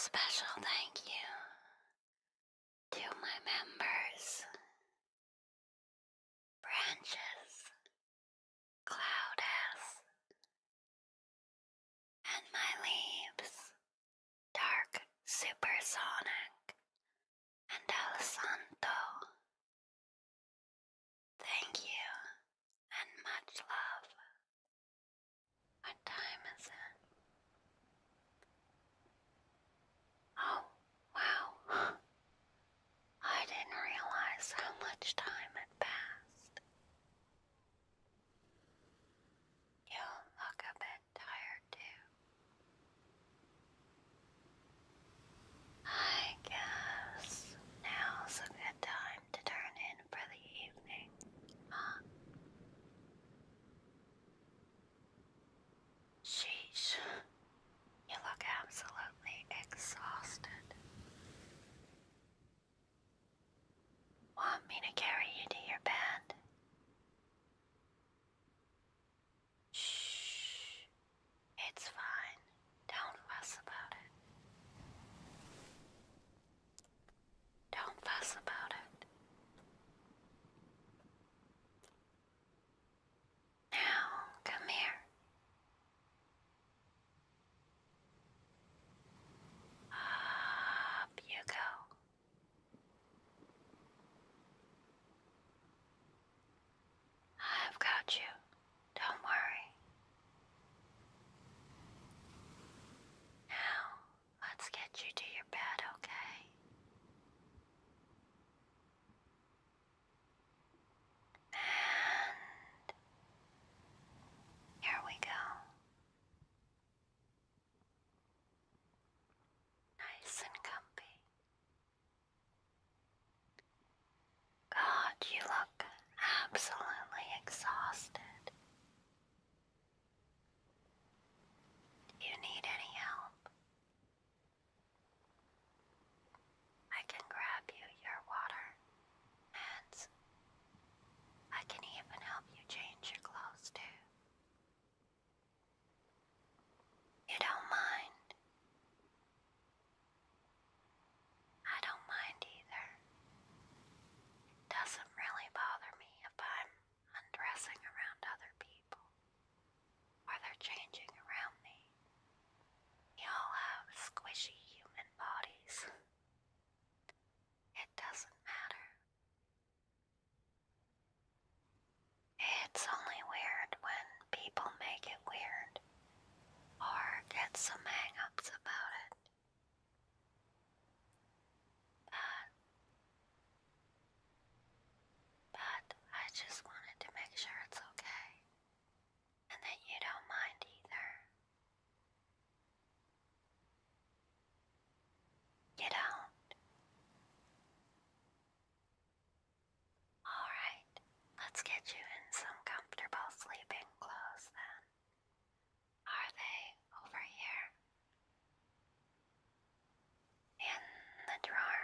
special thank you to my members, Branches, Cloudess, and my leaves, Dark Supersonic and Alessandro. Thank you and much love. What time is it? Oh, wow. I didn't realize how much time had passed. You look a bit tired too. I guess now's a good time to turn in for the evening, huh? Sheesh, you look absolutely exhausted. Want me to carry you to your bed? Shh, it's fine. Don't fuss about it. Don't fuss about it. Now, come here. Up you go. I've got you. Don't worry. Now, let's get you to your bed, okay? And here we go. Nice and comfy. God, you look absolutely exhausted. Do you need any help? I can grab you your water, and I can even help you change your clothes too. You don't mind? I don't mind either. It doesn't really bother me if I'm undressing around other people, or they're changing around me. We all have squishy human bodies. It doesn't matter. It's only weird when people make it weird, or get some hang-ups about it. But I just wanted to make sure it's okay, and that you don't mind either. You don't? Alright, let's get you in some comfortable sleeping clothes then. Are they over here? In the drawer?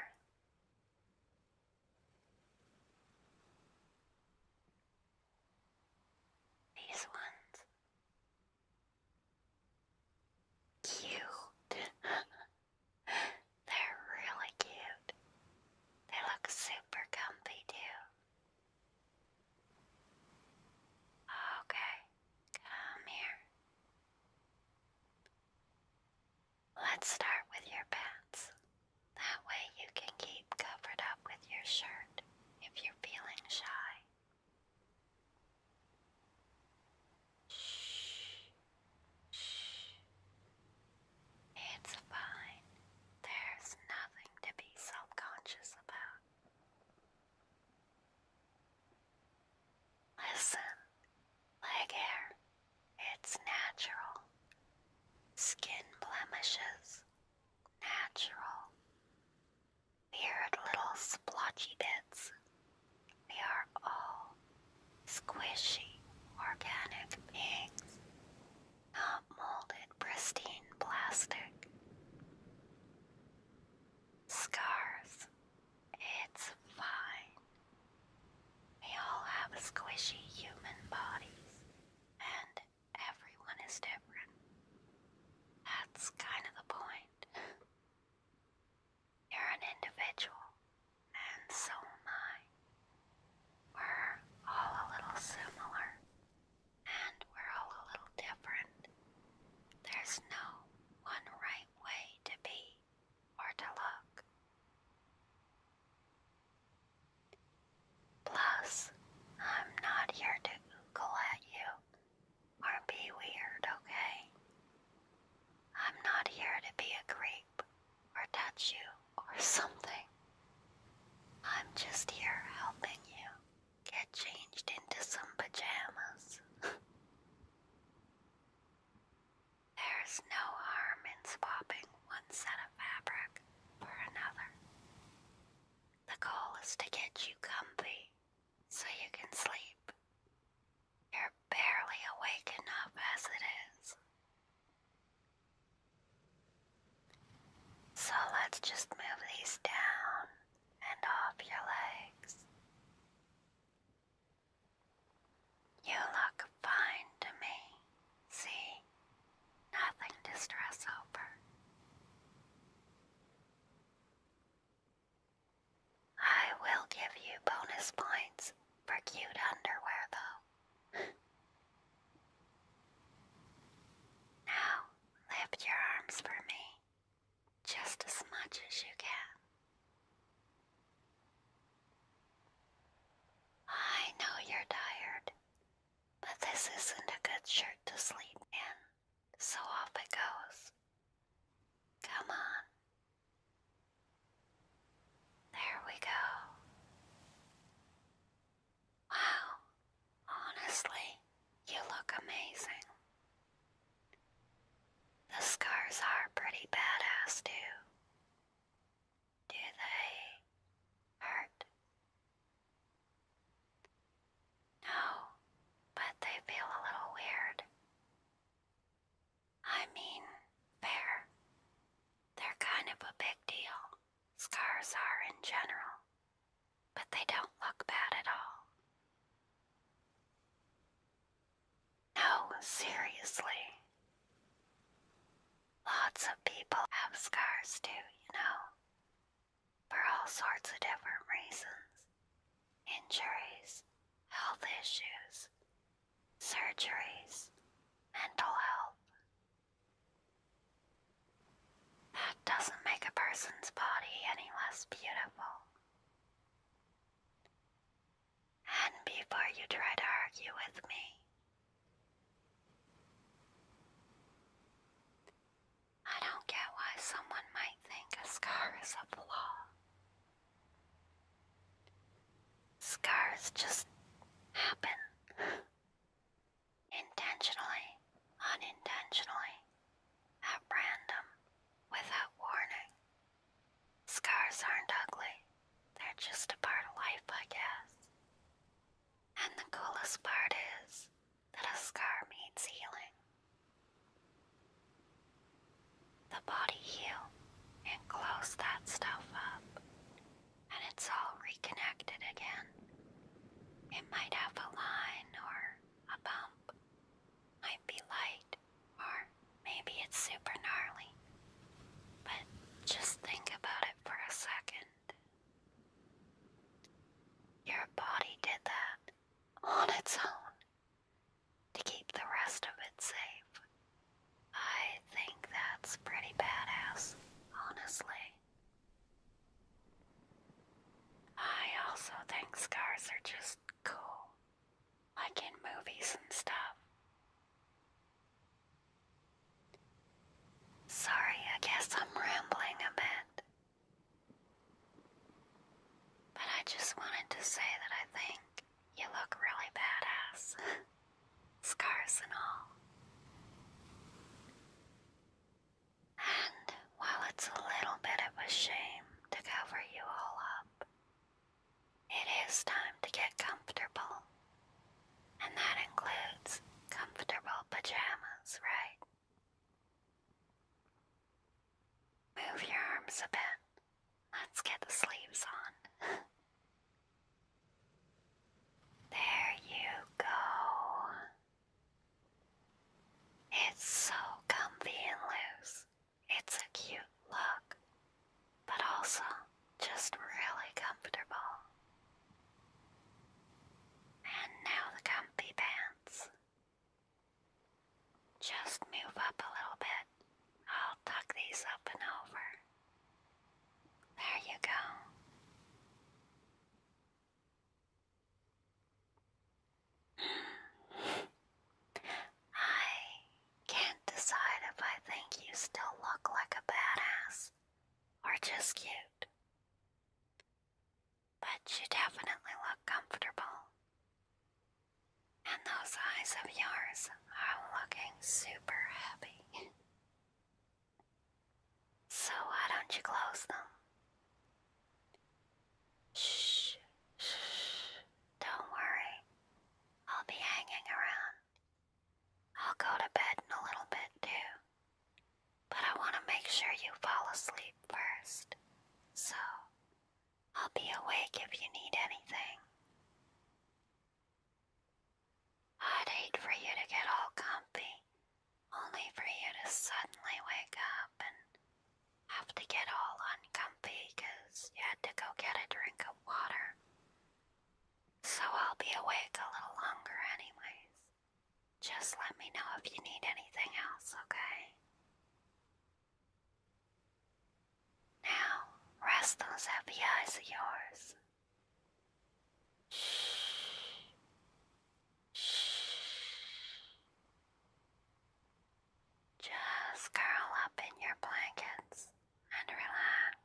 These ones? Cute. They're really cute. They look super comfy too. Okay, come here. Let's start with your pants. That way you can keep covered up with your shirt if you're feeling shy. Shh. Shh. It's fine. There's nothing to be self-conscious about. Listen, leg hair, it's natural. Skin blemishes, natural. Weird little splotchy bits. We are all squishy, organic beings, not molded, pristine plastic. Scars, it's fine. We all have squishy human bodies, and everyone is different. That's kind of the point. there's no harm in swapping one set of fabric for another. The goal is to get you comfy so you can sleep. You're barely awake enough as it is. So let's just move these down and off your legs. You look fine to me. See? Nothing to stress over. I will give you bonus points for cute underwear, though. Now, lift your arms for me, just as much as you can. I know you're tired, but this isn't a good shirt to sleep in, so off it goes. Come on. There we go. Wow, honestly, you look amazing. The scars are pretty badass too. Do they hurt? No, but they feel a little weird. I mean, fair. They're kind of a big deal. Scars are in general, but they don't look bad at all. No, seriously. Lots of people have scars too, you know, for all sorts of different reasons. Injuries, health issues, surgeries, mental health. That doesn't make a person's body any less beautiful. And before you try to argue with me, I don't get why someone might think a scar is a flaw. Scars just happen. Intentionally, unintentionally, at random, without warning. Scars aren't ugly. They're just a part of life, I guess. And the coolest part is that a scar means healing. The body heal and close that stuff up, and it's all reconnected again. It might have a line or a bump, might be light, or maybe it's super gnarly. But just think about it for a second. Your body did that on its own to keep the rest of it safe. I think that's pretty badass, honestly. I also think scars are just cool, like in movies and stuff. Sorry, I guess I'm rambling a bit. But I just wanted to say that I think you look really badass. Scars and all. And while it's a little bit of a shame to cover you all up, it is time to get comfortable. And that includes comfortable pajamas, right? Move your arms a bit. Let's get the sleeves on. There you go. It's so comfy and loose. It's a cute look, but also just really comfortable. And now the comfy pants. Just move up a little bit. I'll tuck these up and over. There you go. I can't decide if I think you still look like a badass or just cute. But you definitely look comfortable. And those eyes of yours are looking super happy. sure you fall asleep first, so I'll be awake if you need anything. I'd hate for you to get all comfy, only for you to suddenly wake up and have to get all uncomfy because you had to go get a drink of water. So I'll be awake a little longer anyways. Just let me know if you need anything else, okay? Now, rest those heavy eyes of yours. Shh. Shh. Just curl up in your blankets and relax.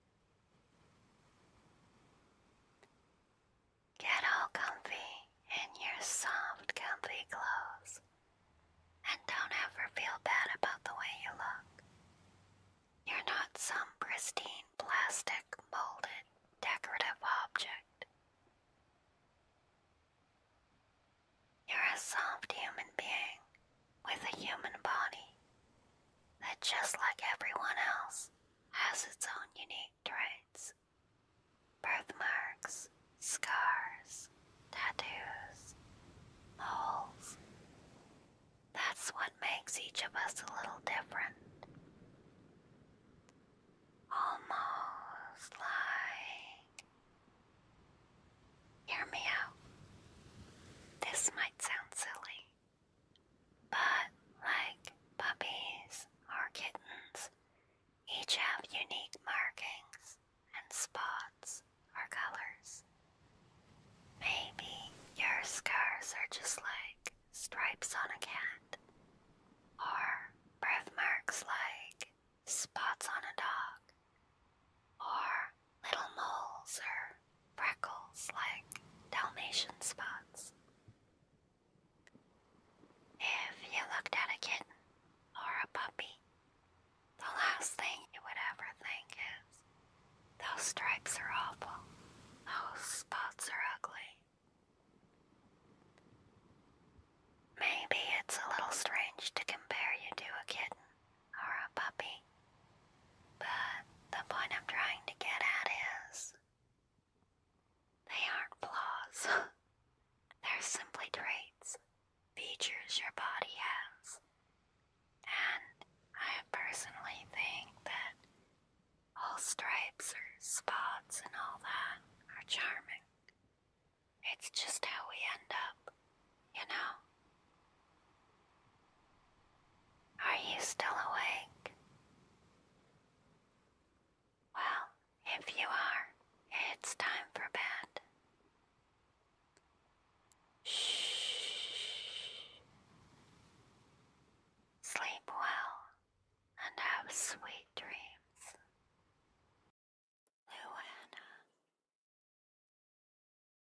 Get all comfy in your soft, comfy clothes. And don't ever feel bad about the way you look. You're not some pristine, plastic, molded, decorative object. You're a soft human being with a human body that, just like everyone else, has its own unique traits. Birthmarks, scars, tattoos, moles. That's what makes each of us a little different. Almost like... Hear me out. This might sound silly, but like puppies or kittens, each have unique markings and spots or colors. Maybe your scars are just like stripes on a cat, or birthmarks like spots on a dog, or little moles or freckles like Dalmatian spots. If you looked at a kitten or a puppy, the last thing you would ever think is, those stripes are awful, those spots are ugly. Maybe it's a little strange to compare you to a kitten or a puppy, but the point I'm trying to get at is, they aren't flaws. They're simply traits, features your body has. And I personally think that all stripes or spots and all that are charming. It's just how we end up, you know? Are you still awake? Well, if you are, it's time for bed. Shh. Sleep well and have sweet